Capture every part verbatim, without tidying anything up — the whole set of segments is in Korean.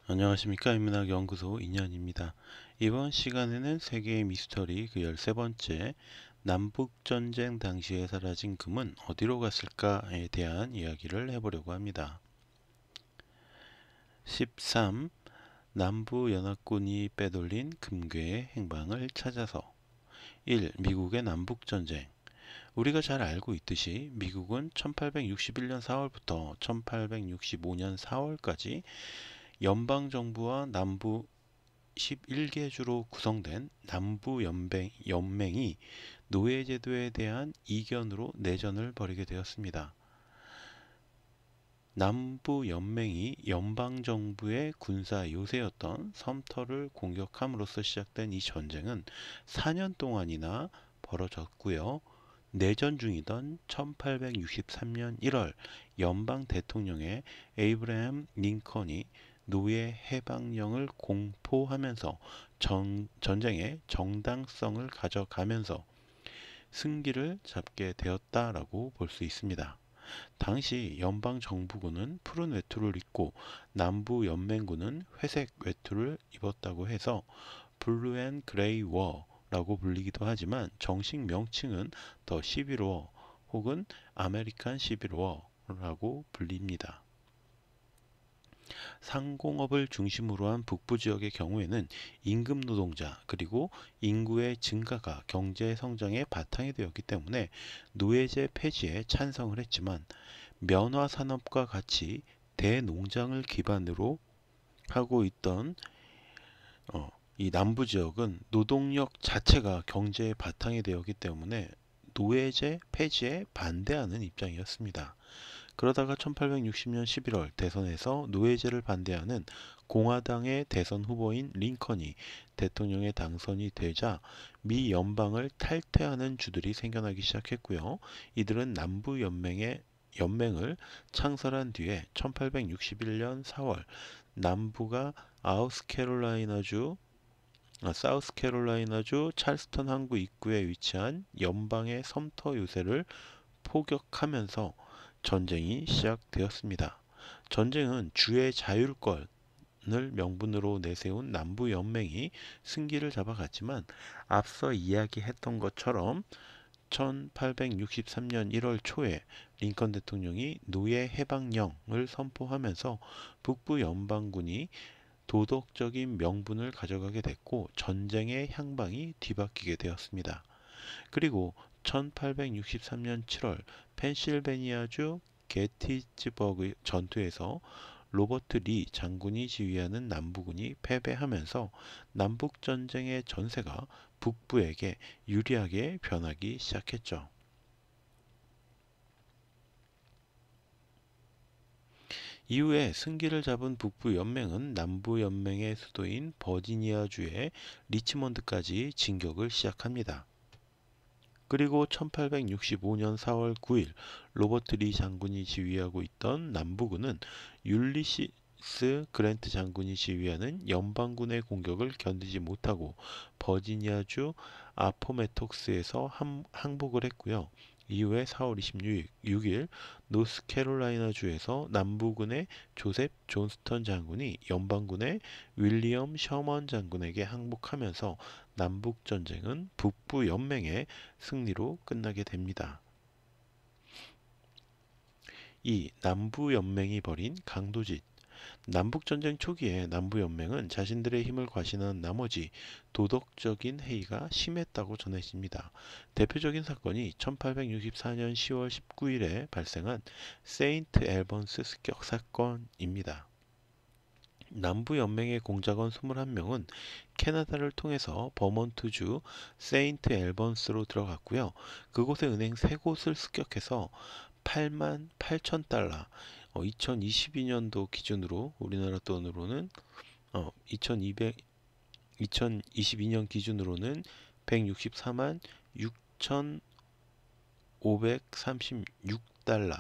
안녕하십니까. 인문학연구소 인연입니다. 이번 시간에는 세계의 미스터리 그 열세 번째 남북전쟁 당시에 사라진 금은 어디로 갔을까에 대한 이야기를 해보려고 합니다. 십삼. 남부연합군이 빼돌린 금괴의 행방을 찾아서. 일. 미국의 남북전쟁. 우리가 잘 알고 있듯이 미국은 천팔백육십일 년 사월부터 천팔백육십오 년 사월까지 연방정부와 남부 십일 개 주로 구성된 남부연맹, 연맹이 노예제도에 대한 이견으로 내전을 벌이게 되었습니다. 남부연맹이 연방정부의 군사 요새였던 섬터를 공격함으로써 시작된 이 전쟁은 사 년 동안이나 벌어졌고요. 내전 중이던 천팔백육십삼 년 일월 연방 대통령의 에이브러햄 링컨이 노예 해방령을 공포하면서 전, 전쟁의 정당성을 가져가면서 승기를 잡게 되었다라고 볼 수 있습니다. 당시 연방정부군은 푸른 외투를 입고 남부연맹군은 회색 외투를 입었다고 해서 블루 앤 그레이 워라고 불리기도 하지만 정식 명칭은 더 십일 워 혹은 아메리칸 십일 워라고 불립니다. 상공업을 중심으로 한 북부 지역의 경우에는 임금 노동자 그리고 인구의 증가가 경제 성장의 바탕이 되었기 때문에 노예제 폐지에 찬성을 했지만 면화 산업과 같이 대농장을 기반으로 하고 있던 어, 이 남부 지역은 노동력 자체가 경제의 바탕이 되었기 때문에 노예제 폐지에 반대하는 입장이었습니다. 그러다가 천팔백육십 년 십일월 대선에서 노예제를 반대하는 공화당의 대선 후보인 링컨이 대통령에 당선이 되자 미 연방을 탈퇴하는 주들이 생겨나기 시작했고요. 이들은 남부연맹의 연맹을 창설한 뒤에 천팔백육십일 년 사월 남부가 아우스캐롤라이나주 아, 사우스캐롤라이나주 찰스턴 항구 입구에 위치한 연방의 섬터 요새를 포격하면서 전쟁이 시작되었습니다. 전쟁은 주의 자율권을 명분으로 내세운 남부연맹이 승기를 잡아갔지만 앞서 이야기했던 것처럼 천팔백육십삼 년 일월 초에 링컨 대통령이 노예 해방령을 선포하면서 북부 연방군이 도덕적인 명분을 가져가게 됐고 전쟁의 향방이 뒤바뀌게 되었습니다. 그리고 천팔백육십삼 년 칠월 펜실베니아주 게티즈버그 전투에서 로버트 리 장군이 지휘하는 남부군이 패배하면서 남북전쟁의 전세가 북부에게 유리하게 변하기 시작했죠. 이후에 승기를 잡은 북부 연맹은 남부 연맹의 수도인 버지니아주의 리치먼드까지 진격을 시작합니다. 그리고 천팔백육십오 년 사월 구일 로버트 리 장군이 지휘하고 있던 남부군은 율리시스 그랜트 장군이 지휘하는 연방군의 공격을 견디지 못하고 버지니아주 아포메톡스에서 함, 항복을 했고요. 이후에 사월 이십육 일 노스캐롤라이나주에서 남부군의 조셉 존스턴 장군이 연방군의 윌리엄 셔먼 장군에게 항복하면서 남북전쟁은 북부 연맹의 승리로 끝나게 됩니다. 이 남부연맹이 벌인 강도짓. 남북전쟁 초기에 남부연맹은 자신들의 힘을 과신한 나머지 도덕적인 해이가 심했다고 전해집니다. 대표적인 사건이 천팔백육십사 년 시월 십구일에 발생한 세인트 앨번스 습격 사건입니다. 남부연맹의 공작원 이십일 명은 캐나다를 통해서 버몬트주 세인트 앨번스로 들어갔고요. 그곳의 은행 세 곳을 습격해서 팔만 팔천 달러, 어, 이천이십이 년도 기준으로 우리나라 돈으로는 어, 이천이백, 이천이십이 년 기준으로는 백육십사만 육천오백삼십육 달러,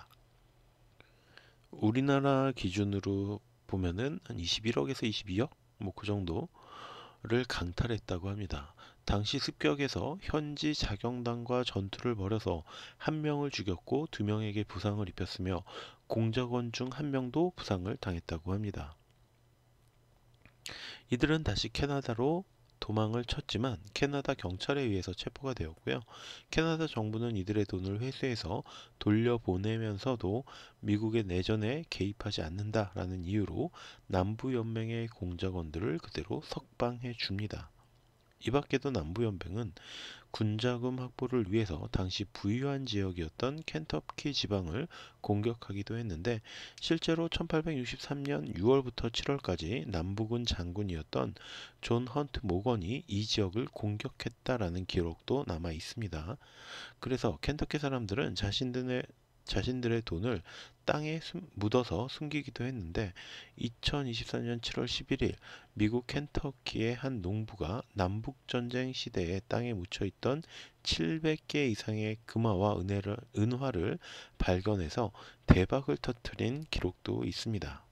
우리나라 기준으로 보면은 한 이십일억에서 이십이억 뭐 그 정도를 강탈했다고 합니다. 당시 습격에서 현지 자경단과 전투를 벌여서 한 명을 죽였고 두 명에게 부상을 입혔으며 공작원 중 한 명도 부상을 당했다고 합니다. 이들은 다시 캐나다로 도망을 쳤지만 캐나다 경찰에 의해서 체포가 되었고요. 캐나다 정부는 이들의 돈을 회수해서 돌려보내면서도 미국의 내전에 개입하지 않는다라는 이유로 남부연맹의 공작원들을 그대로 석방해 줍니다. 이 밖에도 남부연맹은 군자금 확보를 위해서 당시 부유한 지역이었던 켄터키 지방을 공격하기도 했는데, 실제로 천팔백육십삼 년 유월부터 칠월까지 남부군 장군이었던 존 헌트 모건이 이 지역을 공격했다라는 기록도 남아 있습니다. 그래서 켄터키 사람들은 자신들의 자신들의 돈을 땅에 숨, 묻어서 숨기기도 했는데, 이천이십사 년 칠월 십일 일 미국 켄터키의 한 농부가 남북전쟁 시대에 땅에 묻혀 있던 칠백 개 이상의 금화와 은혜를, 은화를 발견해서 대박을 터뜨린 기록도 있습니다.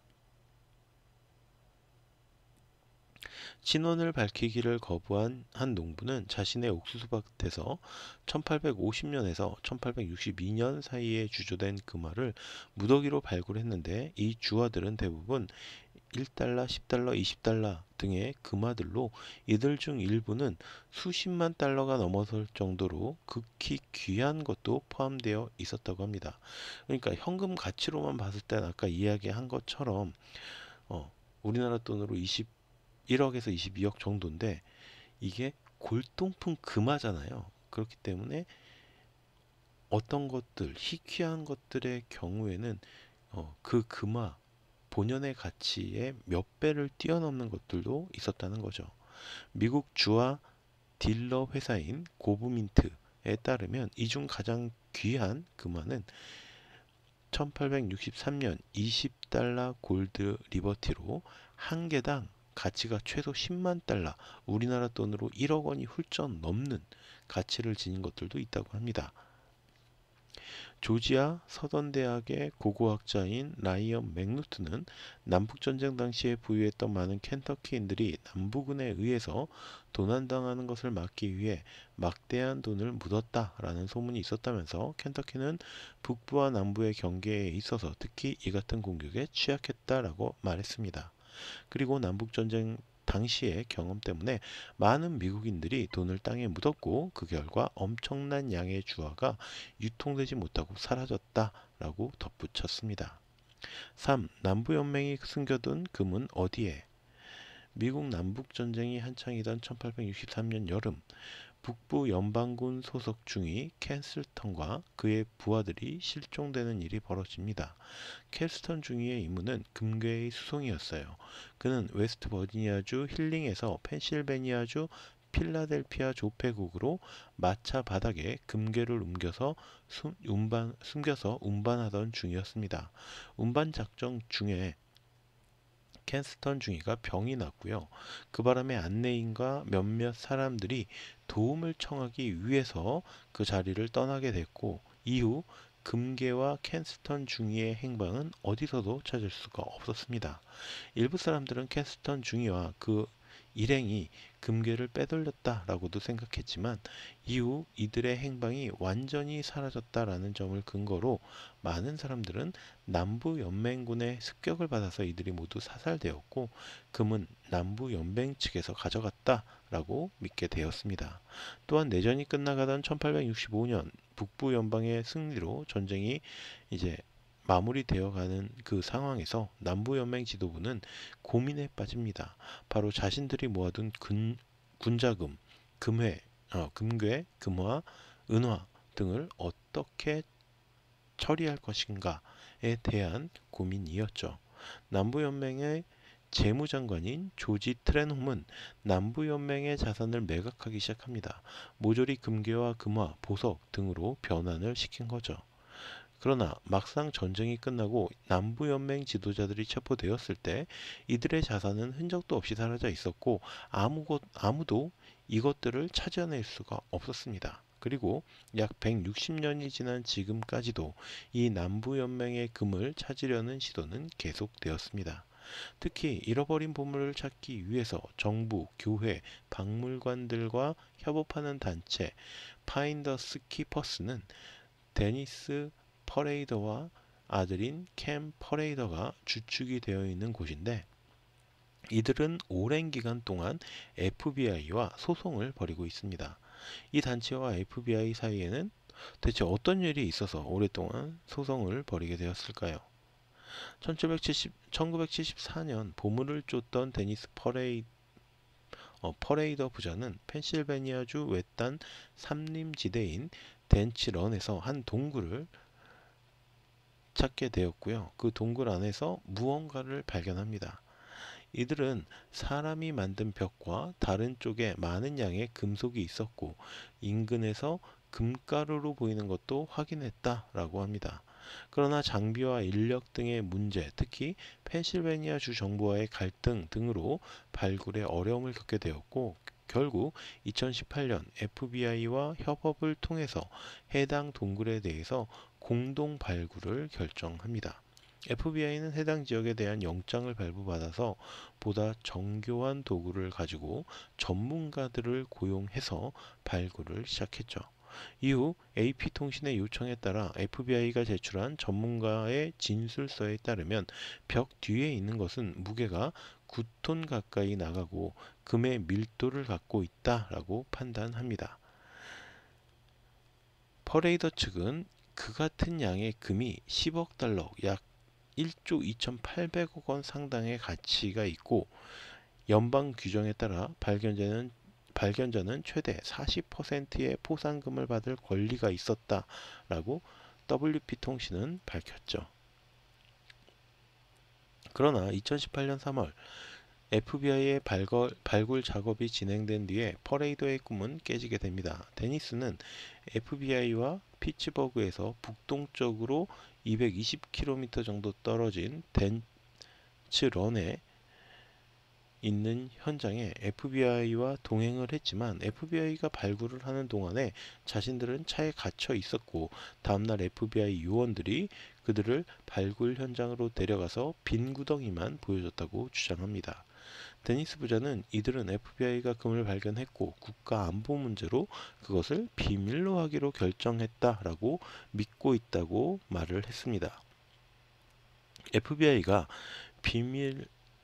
신원을 밝히기를 거부한 한 농부는 자신의 옥수수밭에서 천팔백오십 년에서 천팔백육십이 년 사이에 주조된 금화를 무더기로 발굴했는데, 이 주화들은 대부분 일 달러, 십 달러, 이십 달러 등의 금화들로 이들 중 일부는 수십만 달러가 넘어설 정도로 극히 귀한 것도 포함되어 있었다고 합니다. 그러니까 현금 가치로만 봤을 땐 아까 이야기한 것처럼 어, 우리나라 돈으로 이십일억에서 이십이억 정도인데, 이게 골동품 금화잖아요. 그렇기 때문에 어떤 것들, 희귀한 것들의 경우에는 어, 그 금화 본연의 가치의 몇 배를 뛰어넘는 것들도 있었다는 거죠. 미국 주화 딜러 회사인 고브민트에 따르면 이 중 가장 귀한 금화는 천팔백육십삼 년 이십 달러 골드 리버티로 한 개당 가치가 최소 십만 달러, 우리나라 돈으로 일억 원이 훌쩍 넘는 가치를 지닌 것들도 있다고 합니다. 조지아 서던대학의 고고학자인 라이언 맥누트는 남북전쟁 당시에 부유했던 많은 켄터키인들이 남부군에 의해서 도난당하는 것을 막기 위해 막대한 돈을 묻었다라는 소문이 있었다면서, 켄터키는 북부와 남부의 경계에 있어서 특히 이 같은 공격에 취약했다라고 말했습니다. 그리고 남북전쟁 당시의 경험 때문에 많은 미국인들이 돈을 땅에 묻었고, 그 결과 엄청난 양의 주화가 유통되지 못하고 사라졌다라고 덧붙였습니다. 삼. 남부연맹이 숨겨둔 금은 어디에? 미국 남북전쟁이 한창이던 천팔백육십삼 년 여름, 북부 연방군 소속 중위 캔슬턴과 그의 부하들이 실종되는 일이 벌어집니다. 캔슬턴 중위의 임무는 금괴의 수송이었어요. 그는 웨스트 버지니아주 힐링에서 펜실베니아주 필라델피아 조폐국으로 마차 바닥에 금괴를 옮겨서 숨, 운반, 숨겨서 운반하던 중이었습니다. 운반 작전 중에 캔스턴 중위가 병이 났고요. 그 바람에 안내인과 몇몇 사람들이 도움을 청하기 위해서 그 자리를 떠나게 됐고, 이후 금괴와 캔스턴 중위의 행방은 어디서도 찾을 수가 없었습니다. 일부 사람들은 캔스턴 중위와 그 일행이 금괴를 빼돌렸다라고도 생각했지만, 이후 이들의 행방이 완전히 사라졌다라는 점을 근거로 많은 사람들은 남부연맹군의 습격을 받아서 이들이 모두 사살되었고, 금은 남부연맹 측에서 가져갔다라고 믿게 되었습니다. 또한 내전이 끝나가던 천팔백육십오 년 북부 연방의 승리로 전쟁이 이제 마무리되어가는 그 상황에서 남부연맹 지도부는 고민에 빠집니다. 바로 자신들이 모아둔 근, 군자금, 금회, 어, 금괴, 금화, 은화 등을 어떻게 처리할 것인가에 대한 고민이었죠. 남부연맹의 재무장관인 조지 트렌홈은 남부연맹의 자산을 매각하기 시작합니다. 모조리 금괴와 금화, 보석 등으로 변환을 시킨 거죠. 그러나 막상 전쟁이 끝나고 남부연맹 지도자들이 체포되었을 때 이들의 자산은 흔적도 없이 사라져 있었고, 아무것, 아무도 이것들을 찾아낼 수가 없었습니다. 그리고 약 백육십 년이 지난 지금까지도 이 남부연맹의 금을 찾으려는 시도는 계속되었습니다. 특히 잃어버린 보물을 찾기 위해서 정부, 교회, 박물관들과 협업하는 단체 파인더스 키퍼스는 데니스 퍼레이더와 아들인 캠 퍼레이더가 주축이 되어 있는 곳인데, 이들은 오랜 기간 동안 에프비아이와 소송을 벌이고 있습니다. 이 단체와 에프비아이 사이에는 대체 어떤 일이 있어서 오랫동안 소송을 벌이게 되었을까요? 천구백칠십, 천구백칠십사 년 보물을 쫓던 데니스 퍼레이, 어, 퍼레이더 부자는 펜실베니아주 외딴 산림지대인 덴치런에서 한 동굴을 찾게 되었고요. 그 동굴 안에서 무언가를 발견합니다. 이들은 사람이 만든 벽과 다른 쪽에 많은 양의 금속이 있었고 인근에서 금가루로 보이는 것도 확인했다라고 합니다. 그러나 장비와 인력 등의 문제, 특히 펜실베니아 주 정부와의 갈등 등으로 발굴에 어려움을 겪게 되었고 결국 이천십팔 년 에프비아이와 협업을 통해서 해당 동굴에 대해서 공동 발굴을 결정합니다. 에프비아이는 해당 지역에 대한 영장을 발부받아서 보다 정교한 도구를 가지고 전문가들을 고용해서 발굴을 시작했죠. 이후 에이피통신의 요청에 따라 에프비아이가 제출한 전문가의 진술서에 따르면 벽 뒤에 있는 것은 무게가 구 톤 가까이 나가고 금의 밀도를 갖고 있다라고 판단합니다. 퍼레이더 측은 그 같은 양의 금이 십억 달러, 약 일조 이천팔백억 원 상당의 가치가 있고 연방 규정에 따라 발견자는 발견자는 최대 사십 퍼센트의 포상금을 받을 권리가 있었다라고 더블유피통신은 밝혔죠. 그러나 이천십팔 년 삼월 에프비아이의 발걸, 발굴 작업이 진행된 뒤에 퍼레이더의 꿈은 깨지게 됩니다. 데니스는 에프비아이와 피츠버그에서 북동쪽으로 이백이십 킬로미터 정도 떨어진 덴츠런에 있는 현장에 에프비아이와 동행을 했지만 에프비아이가 발굴을 하는 동안에 자신들은 차에 갇혀 있었고 다음날 에프비아이 요원들이 그들을 발굴 현장으로 데려가서 빈 구덩이만 보여줬다고 주장합니다. 데니스 부자는 이들은 에프비아이가 금을 발견했고 국가 안보 문제로 그것을 비밀로 하기로 결정했다라고 믿고 있다고 말을 했습니다. 에프비아이가 비밀리에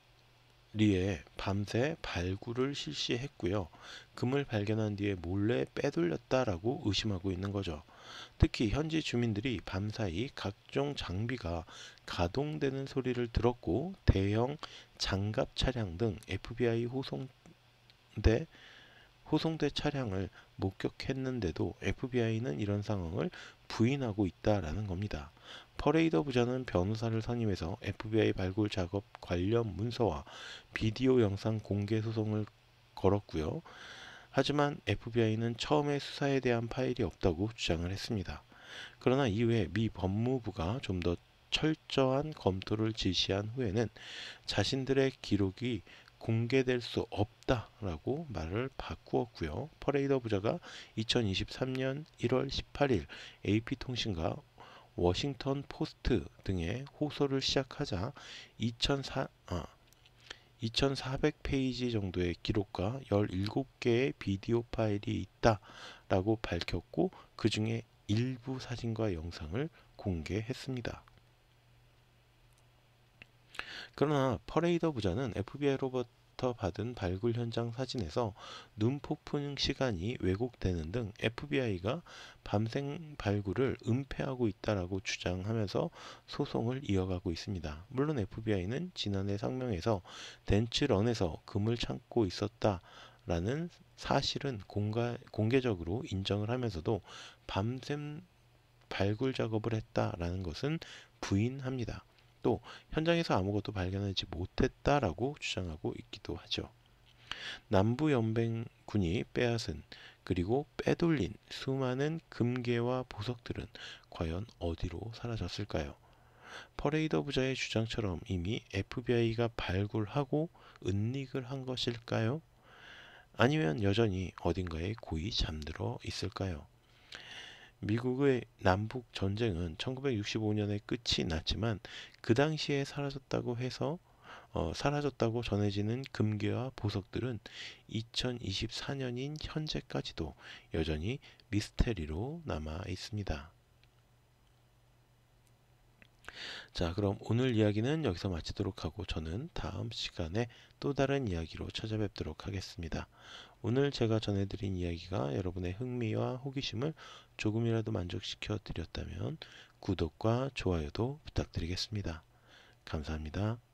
밤새 발굴을 실시했고요. 금을 발견한 뒤에 몰래 빼돌렸다라고 의심하고 있는 거죠. 특히 현지 주민들이 밤사이 각종 장비가 가동되는 소리를 들었고 대형 장갑 차량 등 에프비아이 호송대 호송대 차량을 목격했는데도 에프비아이는 이런 상황을 부인하고 있다라는 겁니다. 퍼레이더 부자는 변호사를 선임해서 에프비아이 발굴 작업 관련 문서와 비디오 영상 공개 소송을 걸었고요. 하지만 에프비아이는 처음에 수사에 대한 파일이 없다고 주장을 했습니다. 그러나 이후에 미 법무부가 좀 더 철저한 검토를 지시한 후에는 자신들의 기록이 공개될 수 없다라고 말을 바꾸었고요. 퍼레이더 부자가 이천이십삼 년 일월 십팔일 에이피통신과 워싱턴 포스트 등의 호소를 시작하자 이천사, 아, 이천사백 페이지 정도의 기록과 열일곱 개의 비디오 파일이 있다라고 밝혔고 그 중에 일부 사진과 영상을 공개했습니다. 그러나 퍼레이더 부자는 에프비아이로부터 받은 발굴 현장 사진에서 눈폭풍 시간이 왜곡되는 등 에프비아이가 밤샘 발굴을 은폐하고 있다라고 주장하면서 소송을 이어가고 있습니다. 물론 에프비아이는 지난해 성명에서 덴츠런에서 금을 찾고 있었다라는 사실은 공가, 공개적으로 인정을 하면서도 밤샘 발굴 작업을 했다라는 것은 부인합니다. 또 현장에서 아무것도 발견하지 못했다라고 주장하고 있기도 하죠. 남부연맹군이 빼앗은 그리고 빼돌린 수많은 금괴와 보석들은 과연 어디로 사라졌을까요? 퍼레이더 부자의 주장처럼 이미 에프비아이가 발굴하고 은닉을 한 것일까요? 아니면 여전히 어딘가에 고이 잠들어 있을까요? 미국의 남북 전쟁은 천구백육십오 년에 끝이 났지만 그 당시에 사라졌다고 해서 어, 사라졌다고 전해지는 금괴와 보석들은 이천이십사 년인 현재까지도 여전히 미스테리로 남아 있습니다. 자, 그럼 오늘 이야기는 여기서 마치도록 하고 저는 다음 시간에 또 다른 이야기로 찾아뵙도록 하겠습니다. 오늘 제가 전해드린 이야기가 여러분의 흥미와 호기심을 조금이라도 만족시켜 드렸다면 구독과 좋아요도 부탁드리겠습니다. 감사합니다.